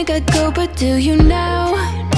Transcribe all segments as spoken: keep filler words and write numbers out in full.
think I'd go, but do you now?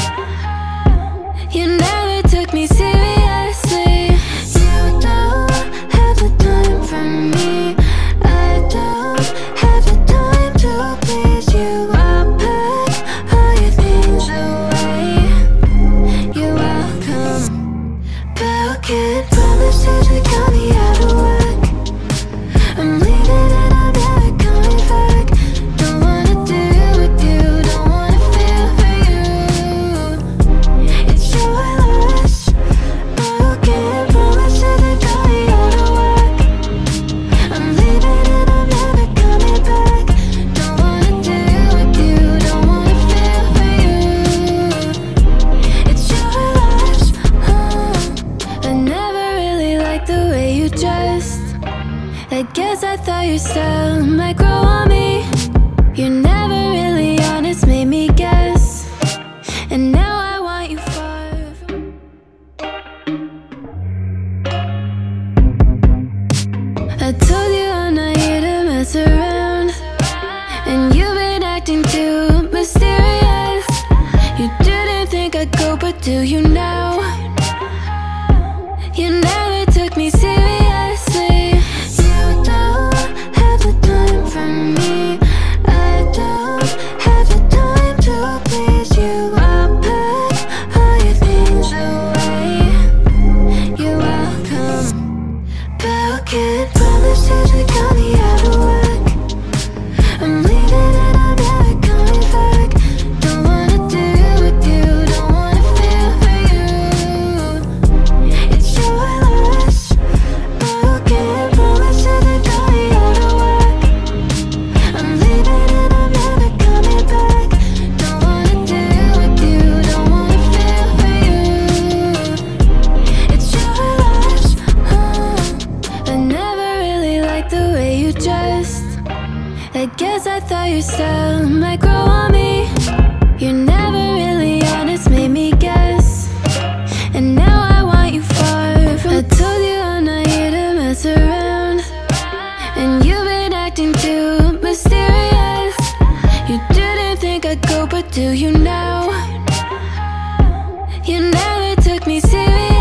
You never took me seriously. You don't have the time for me. I don't have the time to please you. I'll pack all your things away. You're welcome, but I can't promise that you got me out of work. I'm leaving and I'm never coming back. Don't wanna deal with you, don't wanna feel for you. It's your loss, but I can't promise that you got me out of work. I'm leaving and I'm never coming back. Don't wanna deal with you, don't wanna feel for you. It's your loss. Oh, I never really liked the way you dressed. I guess I thought your style might grow on me. You're never really honest, made me guess. And now I want you far from... I told you I'm not here to mess around, and you've been acting too mysterious. You didn't think I'd go, but do you now? You never took me seriously. You don't have the time for me. I don't have the time to please you. I'll pack all your things away. You're welcome, but I can't promise that you got me out of work. I'm leaving and I'm never coming back. Don't wanna deal with you, don't wanna feel for you. It's your loss, but I can't promise that you got me out of work. I'm leaving and I'm never coming back. Don't wanna deal with you, don't wanna feel for you. It's your loss. Oh, I never really liked the way you dressed. I guess I thought your style might grow on me. You're never really honest, made me guess. And now I want you far from... I told you I'm not here to mess around, and you've been acting too mysterious. You didn't think I'd go, but do you now? You never took me serious.